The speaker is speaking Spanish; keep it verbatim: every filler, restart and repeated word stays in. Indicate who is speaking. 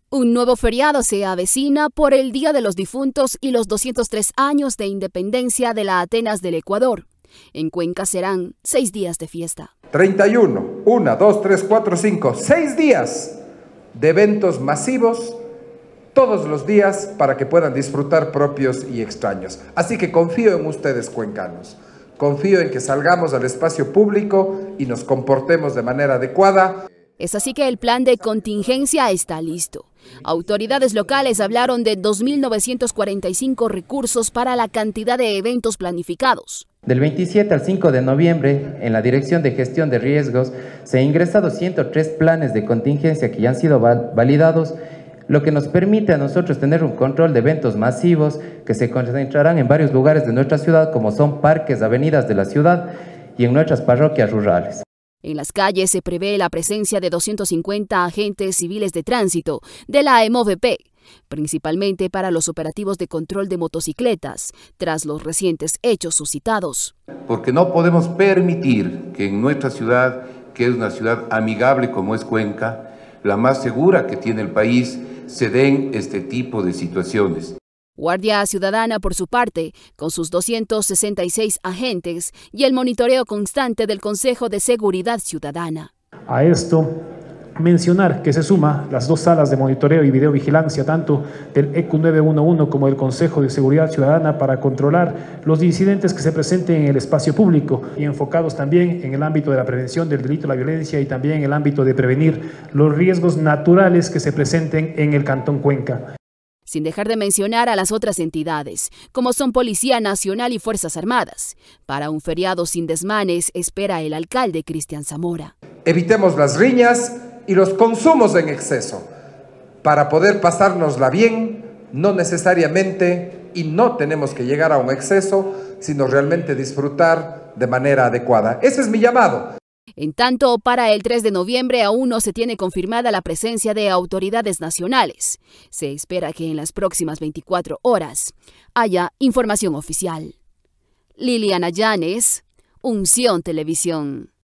Speaker 1: Un nuevo feriado se avecina por el Día de los Difuntos y los doscientos tres años de independencia de la Atenas del Ecuador. En Cuenca serán seis días de fiesta.
Speaker 2: treinta y uno, uno, dos, tres, cuatro, cinco, seis días de eventos masivos todos los días para que puedan disfrutar propios y extraños. Así que confío en ustedes, cuencanos. Confío en que salgamos al espacio público y nos comportemos de manera adecuada.
Speaker 1: Es así que el plan de contingencia está listo. Autoridades locales hablaron de dos mil novecientos cuarenta y cinco recursos para la cantidad de eventos planificados.
Speaker 3: Del veintisiete al cinco de noviembre, en la Dirección de Gestión de Riesgos, se han ingresado ciento tres planes de contingencia que ya han sido validados, lo que nos permite a nosotros tener un control de eventos masivos que se concentrarán en varios lugares de nuestra ciudad, como son parques, avenidas de la ciudad y en nuestras parroquias rurales.
Speaker 1: En las calles se prevé la presencia de doscientos cincuenta agentes civiles de tránsito de la E M O V P, principalmente para los operativos de control de motocicletas, tras los recientes hechos suscitados.
Speaker 4: Porque no podemos permitir que en nuestra ciudad, que es una ciudad amigable como es Cuenca, la más segura que tiene el país, se den este tipo de situaciones.
Speaker 1: Guardia Ciudadana, por su parte, con sus doscientos sesenta y seis agentes y el monitoreo constante del Consejo de Seguridad Ciudadana.
Speaker 5: A esto, mencionar que se suma las dos salas de monitoreo y videovigilancia, tanto del E Q nueve uno uno como del Consejo de Seguridad Ciudadana, para controlar los incidentes que se presenten en el espacio público y enfocados también en el ámbito de la prevención del delito, la violencia y también en el ámbito de prevenir los riesgos naturales que se presenten en el Cantón Cuenca.
Speaker 1: Sin dejar de mencionar a las otras entidades, como son Policía Nacional y Fuerzas Armadas. Para un feriado sin desmanes, espera el alcalde Cristian Zamora.
Speaker 2: Evitemos las riñas y los consumos en exceso, para poder pasárnosla bien, no necesariamente, y no tenemos que llegar a un exceso, sino realmente disfrutar de manera adecuada. Ese es mi llamado.
Speaker 1: En tanto, para el tres de noviembre aún no se tiene confirmada la presencia de autoridades nacionales. Se espera que en las próximas veinticuatro horas haya información oficial. Liliana Llanes, Unción Televisión.